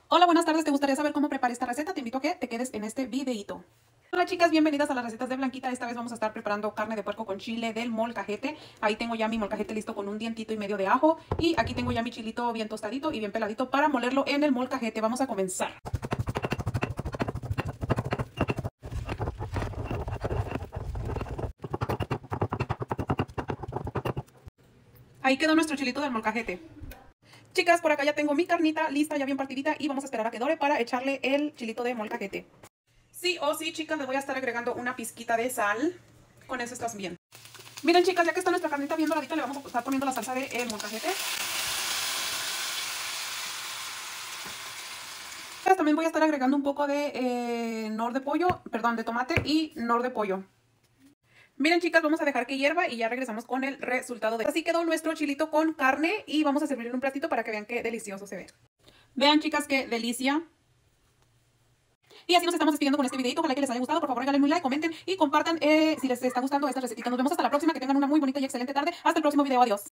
Hola, buenas tardes. ¿Te gustaría saber cómo preparar esta receta? Te invito a que te quedes en este videito. Hola chicas, bienvenidas a las recetas de Blanquita. Esta vez vamos a estar preparando carne de puerco con chile del molcajete. Ahí tengo ya mi molcajete listo con un dientito y medio de ajo. Y aquí tengo ya mi chilito bien tostadito y bien peladito para molerlo en el molcajete. Vamos a comenzar. Ahí quedó nuestro chilito del molcajete. Chicas, por acá ya tengo mi carnita lista, ya bien partidita, y vamos a esperar a que dore para echarle el chilito de molcajete. Sí o sí, chicas, le voy a estar agregando una pizquita de sal. Con eso estás bien. Miren, chicas, ya que está nuestra carnita bien doradita, le vamos a estar poniendo la salsa de molcajete. También voy a estar agregando un poco de nor de pollo, perdón, de tomate y nor de pollo. Miren, chicas, vamos a dejar que hierva y ya regresamos con el resultado. Así quedó nuestro chilito con carne y vamos a servirlo en un platito para que vean qué delicioso se ve. Vean, chicas, qué delicia. Y así nos estamos despidiendo con este videito. Ojalá que les haya gustado. Por favor, regálenme un like, comenten y compartan si les está gustando esta recetita. Nos vemos hasta la próxima. Que tengan una muy bonita y excelente tarde. Hasta el próximo video. Adiós.